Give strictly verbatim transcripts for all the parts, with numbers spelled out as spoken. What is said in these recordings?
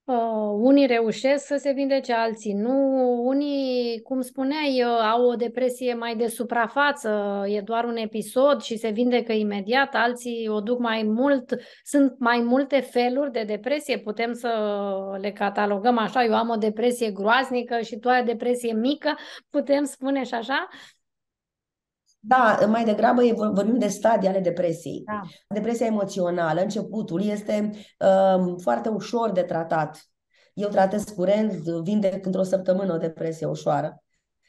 Uh, unii reușesc să se vindece, alții nu. Unii, cum spuneai, uh, au o depresie mai de suprafață, e doar un episod și se vindecă imediat, alții o duc mai mult. Sunt mai multe feluri de depresie, putem să le catalogăm așa. Eu am o depresie groaznică și tu ai o depresie mică, putem spune și așa? Da, mai degrabă e, vor- vorbim de stadii ale depresiei. Da. Depresia emoțională, începutul, este um, foarte ușor de tratat. Eu tratez curent, vindec într-o săptămână o depresie ușoară,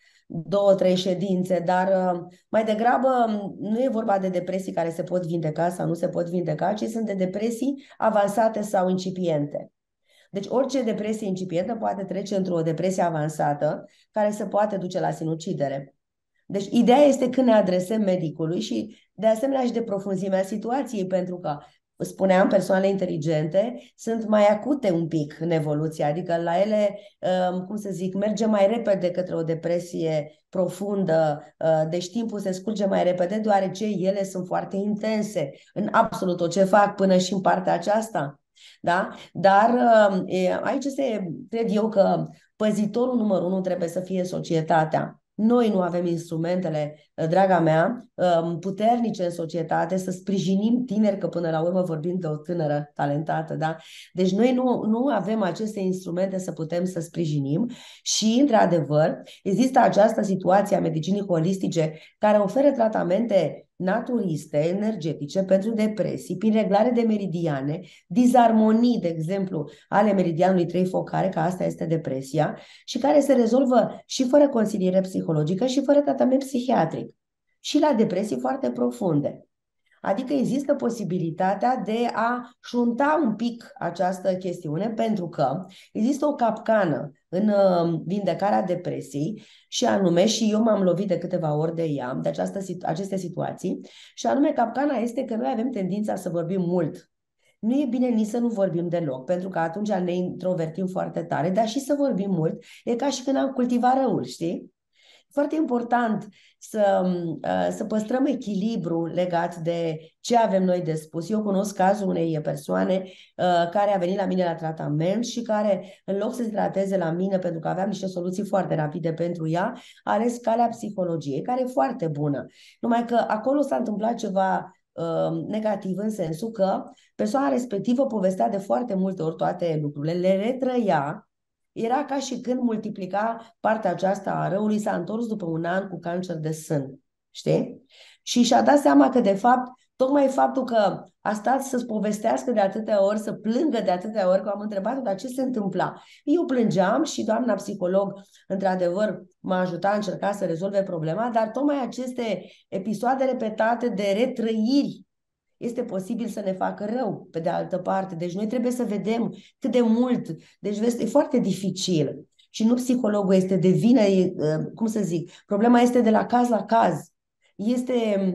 două, trei ședințe, dar uh, mai degrabă um, nu e vorba de depresii care se pot vindeca sau nu se pot vindeca, ci sunt de depresii avansate sau incipiente. Deci orice depresie incipientă poate trece într-o depresie avansată care se poate duce la sinucidere. Deci ideea este când ne adresăm medicului și de asemenea și de profunzimea situației, pentru că, spuneam, persoanele inteligente sunt mai acute un pic în evoluție, adică la ele, um, cum să zic, merge mai repede către o depresie profundă, uh, deci timpul se scurge mai repede, deoarece ele sunt foarte intense în absolut tot ce fac, până și în partea aceasta. Da? Dar um, aici se, cred eu că păzitorul numărul unu trebuie să fie societatea. Noi nu avem instrumentele, draga mea, puternice în societate să sprijinim tineri, că până la urmă vorbim de o tânără talentată, da? Deci noi nu, nu avem aceste instrumente să putem să sprijinim și, într-adevăr, există această situație a medicinii holistice care oferă tratamente naturiste, energetice pentru depresii, prin reglare de meridiane, dizarmonii, de exemplu, ale meridianului trei focare, că asta este depresia, și care se rezolvă și fără consiliere psihologică și fără tratament psihiatric. Și la depresii foarte profunde. Adică există posibilitatea de a șunta un pic această chestiune, pentru că există o capcană în uh, vindecarea depresiei și anume, și eu m-am lovit de câteva ori de ea, de această, aceste situații, și anume capcana este că noi avem tendința să vorbim mult. Nu e bine nici să nu vorbim deloc, pentru că atunci ne introvertim foarte tare, dar și să vorbim mult e ca și când am cultivat răul, știi? Foarte important să, uh, să păstrăm echilibru legat de ce avem noi de spus. Eu cunosc cazul unei persoane uh, care a venit la mine la tratament și care, în loc să se trateze la mine, pentru că aveam niște soluții foarte rapide pentru ea, a ales calea psihologiei, care e foarte bună. Numai că acolo s-a întâmplat ceva uh, negativ, în sensul că persoana respectivă povestea de foarte multe ori toate lucrurile, le retrăia. Era ca și când multiplica partea aceasta a răului, s-a întors după un an cu cancer de sân, știi? Și și-a dat seama că, de fapt, tocmai faptul că a stat să-ți povestească de atâtea ori, să plângă de atâtea ori, că am întrebat, dar ce se întâmpla? Eu plângeam și doamna psiholog, într-adevăr, m-a ajutat, a încercat să rezolve problema, dar tocmai aceste episoade repetate de retrăiri este posibil să ne facă rău, pe de altă parte. Deci noi trebuie să vedem cât de mult. Deci vezi, e foarte dificil. Și nu psihologul este de vină, e, cum să zic, problema este de la caz la caz. Este,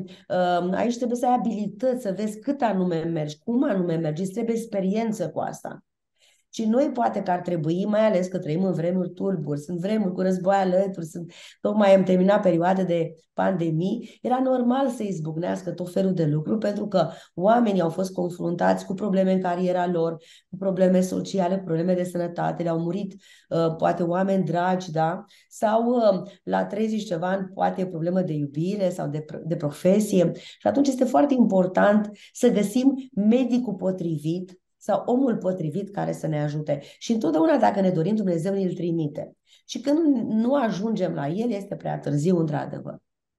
aici trebuie să ai abilități, să vezi cât anume mergi, cum anume mergi, îți trebuie experiență cu asta. Și noi poate că ar trebui, mai ales că trăim în vremuri tulburi, sunt vremuri cu război alături, sunt, tocmai am terminat perioade de pandemii, era normal să izbucnească tot felul de lucruri, pentru că oamenii au fost confruntați cu probleme în cariera lor, cu probleme sociale, cu probleme de sănătate, le-au murit uh, poate oameni dragi, da? Sau uh, la treizeci ceva ani poate e problemă de iubire sau de, de profesie. Și atunci este foarte important să găsim medicul potrivit sau omul potrivit care să ne ajute. Și întotdeauna, dacă ne dorim, Dumnezeu ne-l trimite. Și când nu ajungem la el, este prea târziu, într-adevăr.